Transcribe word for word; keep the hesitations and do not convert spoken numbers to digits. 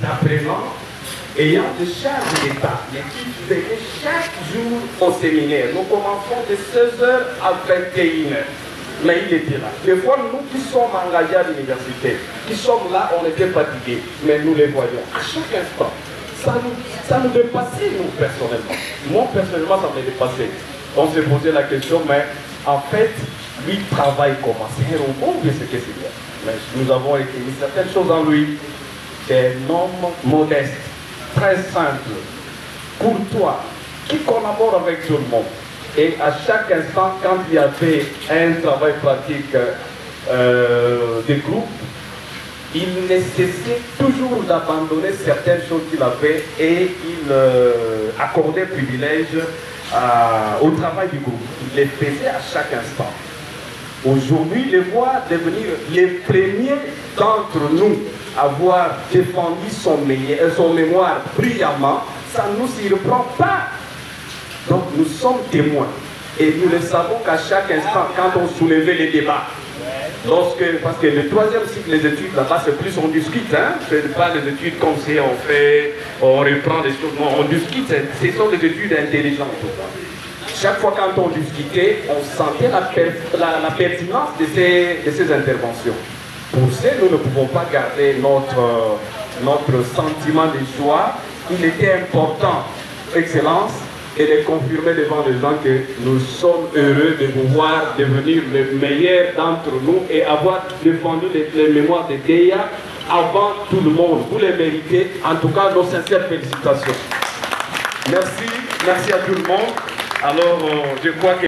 jusqu'à présent, ayant de charge d'État, l'équipe venait chaque jour au séminaire. Nous commençons de seize heures à vingt et une heures. Mais il était là. Des fois, nous qui sommes engagés à l'université, qui sommes là, on était fatigués, mais nous les voyons à chaque instant. Ça nous, ça nous dépassait, nous, personnellement. Moi, personnellement, ça me dépassait. On s'est posé la question, mais en fait, lui travaille comment? C'est un robot ou ce que c'est? Mais nous avons écrit certaines choses en lui. C'est un homme modeste, très simple, courtois, qui collabore avec tout le monde. Et à chaque instant, quand il y avait un travail pratique euh, de groupe, il ne cessait toujours d'abandonner certaines choses qu'il avait et il euh, accordait privilège euh, au travail du groupe. Il les faisait à chaque instant. Aujourd'hui, les voir devenir les premiers d'entre nous à avoir défendu son, son mémoire brillamment, ça ne nous surprend pas. Donc nous sommes témoins. Et nous le savons qu'à chaque instant, quand on soulevait les débats, lorsque, parce que le troisième cycle des études, là-bas, c'est plus on discute, hein, c'est pas des études comme si on fait, on reprend des choses, non, on discute, ce sont des études intelligentes. Chaque fois quand on discutait, on sentait la, per, la, la pertinence de ces, de ces interventions. Pour ça, nous ne pouvons pas garder notre, notre sentiment de joie. Il était important, Excellence, et de confirmer devant les gens que nous sommes heureux de pouvoir devenir le meilleur d'entre nous et avoir défendu les, les mémoires de Guéa avant tout le monde. Vous les méritez. En tout cas, nos sincères félicitations. Merci, merci à tout le monde. Alors, euh, je crois que